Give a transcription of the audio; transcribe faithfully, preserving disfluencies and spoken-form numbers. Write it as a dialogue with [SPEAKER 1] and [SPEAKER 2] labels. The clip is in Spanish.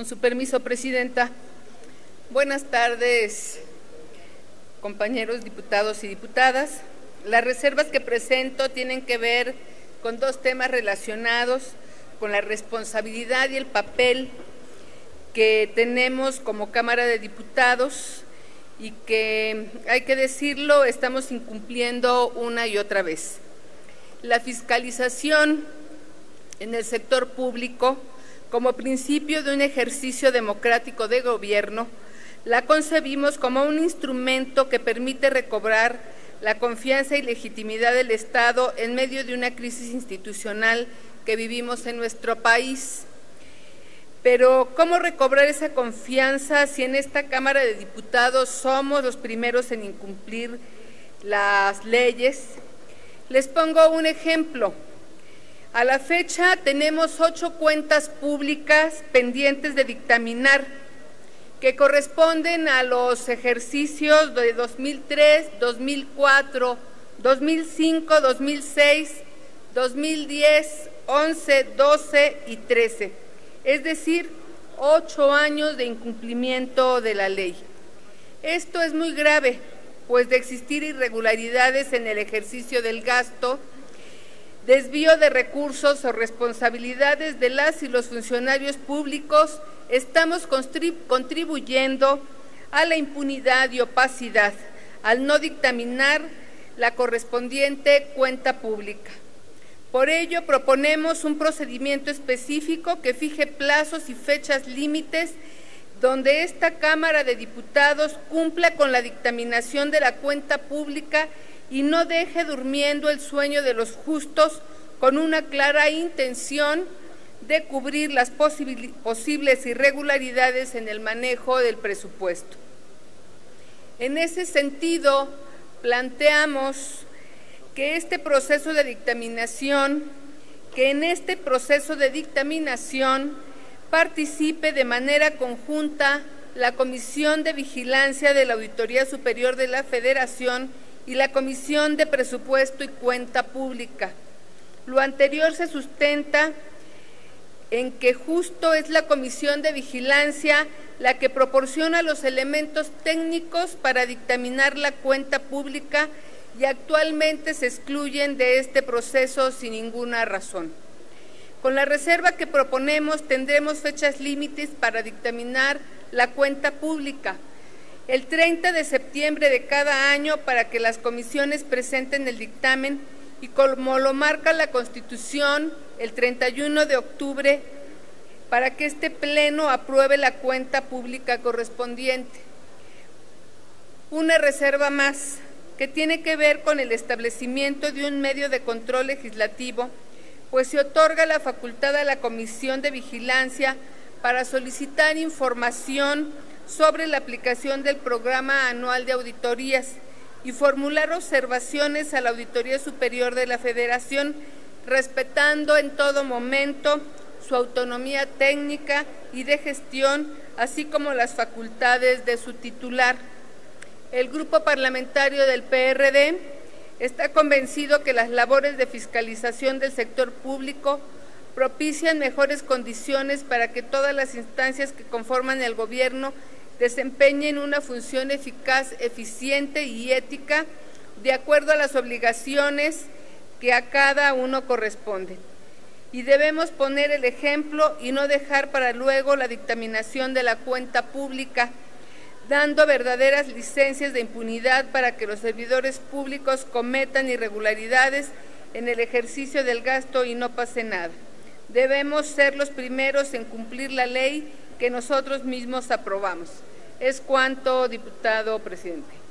[SPEAKER 1] Con su permiso, Presidenta. Buenas tardes, compañeros diputados y diputadas. Las reservas que presento tienen que ver con dos temas relacionados con la responsabilidad y el papel que tenemos como Cámara de Diputados y que, hay que decirlo, estamos incumpliendo una y otra vez. La fiscalización en el sector público, como principio de un ejercicio democrático de gobierno, la concebimos como un instrumento que permite recobrar la confianza y legitimidad del Estado en medio de una crisis institucional que vivimos en nuestro país. Pero, ¿cómo recobrar esa confianza si en esta Cámara de Diputados somos los primeros en incumplir las leyes? Les pongo un ejemplo. A la fecha tenemos ocho cuentas públicas pendientes de dictaminar, que corresponden a los ejercicios de dos mil tres, dos mil cuatro, dos mil cinco, dos mil seis, dos mil diez, once, doce y trece, es decir, ocho años de incumplimiento de la ley. Esto es muy grave, pues de existir irregularidades en el ejercicio del gasto, desvío de recursos o responsabilidades de las y los funcionarios públicos, estamos contribuyendo a la impunidad y opacidad al no dictaminar la correspondiente cuenta pública. Por ello, proponemos un procedimiento específico que fije plazos y fechas límites donde esta Cámara de Diputados cumpla con la dictaminación de la cuenta pública y no deje durmiendo el sueño de los justos con una clara intención de cubrir las posibles irregularidades en el manejo del presupuesto. En ese sentido, planteamos que este proceso de dictaminación, que en este proceso de dictaminación participe de manera conjunta la Comisión de Vigilancia de la Auditoría Superior de la Federación y la Comisión de Presupuesto y Cuenta Pública. Lo anterior se sustenta en que justo es la Comisión de Vigilancia la que proporciona los elementos técnicos para dictaminar la cuenta pública y actualmente se excluyen de este proceso sin ninguna razón. Con la reserva que proponemos tendremos fechas límites para dictaminar la cuenta pública. El treinta de septiembre de cada año para que las comisiones presenten el dictamen y como lo marca la Constitución, el treinta y uno de octubre, para que este Pleno apruebe la cuenta pública correspondiente. Una reserva más, que tiene que ver con el establecimiento de un medio de control legislativo, pues se otorga la facultad a la Comisión de Vigilancia para solicitar información sobre la aplicación del Programa Anual de Auditorías y formular observaciones a la Auditoría Superior de la Federación, respetando en todo momento su autonomía técnica y de gestión, así como las facultades de su titular. El Grupo Parlamentario del P R D está convencido que las labores de fiscalización del sector público propician mejores condiciones para que todas las instancias que conforman el gobierno desempeñen una función eficaz, eficiente y ética de acuerdo a las obligaciones que a cada uno corresponden. Y debemos poner el ejemplo y no dejar para luego la dictaminación de la cuenta pública, dando verdaderas licencias de impunidad para que los servidores públicos cometan irregularidades en el ejercicio del gasto y no pase nada. Debemos ser los primeros en cumplir la ley que nosotros mismos aprobamos. Es cuanto, diputado presidente.